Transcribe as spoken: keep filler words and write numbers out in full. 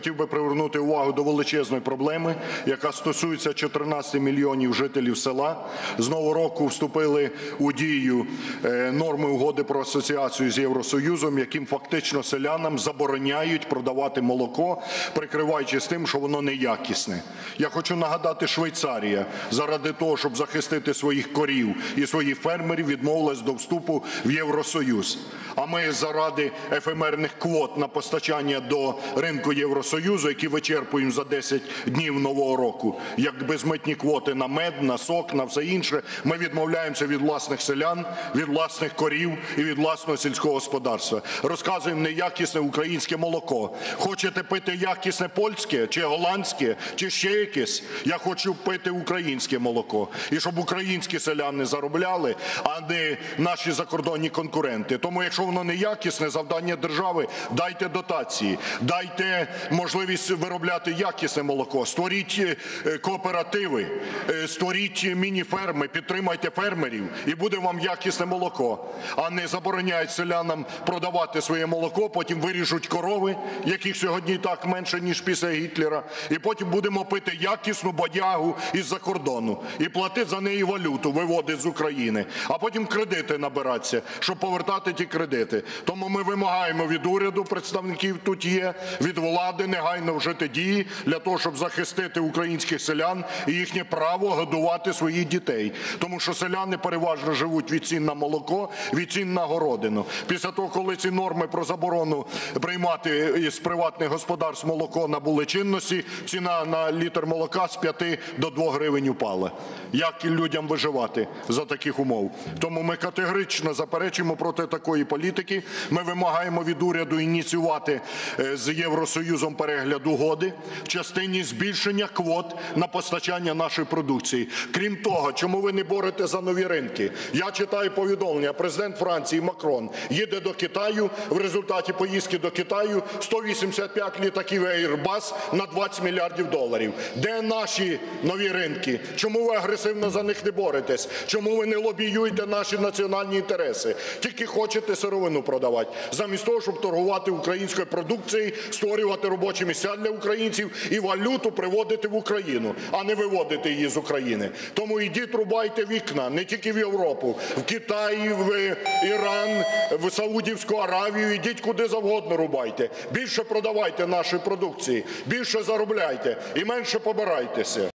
Хотів би привернути увагу до величезної проблеми, яка стосується чотирнадцяти мільйонів жителів села. З нового року вступили у дію норми угоди про асоціацію з Євросоюзом, яким фактично селянам забороняють продавати молоко, прикриваючись тим, що воно неякісне. Я хочу нагадати, Швейцарія заради того, щоб захистити своїх корів і своїх фермерів, відмовилась до вступу в Євросоюз. А ми заради ефемерних квот на постачання до ринку Євросоюзу, які вичерпуємо за десять днів нового року, як безмитні квоти на мед, на сок, на все інше, ми відмовляємося від власних селян, від власних корів і від власного сільського господарства. Розказуємо неякісне українське молоко. Хочете пити якісне польське, чи голландське, чи ще якесь? Я хочу пити українське молоко. І щоб українські селяни заробляли, а не наші закордонні конкуренти. Тому якщо воно неякісне, завдання держави – дайте дотації, дайте можливість виробляти якісне молоко, створіть кооперативи, створіть міні-ферми, підтримайте фермерів і буде вам якісне молоко. А не забороняють селянам продавати своє молоко, потім виріжуть корови, яких сьогодні і так менше, ніж після Гітлера, і потім будемо пити якісну бодягу із-за кордону і платити за неї валюту, виводити з України, а потім кредити набиратися, щоб повертати ті кредити. Тому ми вимагаємо від уряду, представників тут є, від влади негайно вжити дії для того, щоб захистити українських селян і їхнє право годувати своїх дітей. Тому що селяни переважно живуть від цін на молоко, від цін на городину. Після того, коли ці норми про заборону приймати із приватних господарств молоко набули чинності, ціна на літр молока з п'яти до двох гривень упала. Як людям виживати за таких умов? Тому ми категорично заперечуємо проти такої політики. Ми вимагаємо від уряду ініціювати з Євросоюзом перегляд угоди в частині збільшення квот на постачання нашої продукції. Крім того, чому ви не боретеся за нові ринки? Я читаю повідомлення, президент Франції Макрон їде до Китаю, в результаті поїздки до Китаю сто вісімдесят п'ять літаків Airbus на двадцять мільярдів доларів. Де наші нові ринки? Чому ви агресивно за них не боретесь? Чому ви не лобіюєте наші національні інтереси? Тільки хочете сировину продавати, замість того, щоб торгувати українською продукцією, створювати робочі місця для українців і валюту приводити в Україну, а не виводити її з України. Тому ідіть рубайте вікна не тільки в Європу, в Китай, в Іран, в Саудівську Аравію, ідіть куди завгодно рубайте. Більше продавайте нашої продукції, більше заробляйте і менше побирайтеся.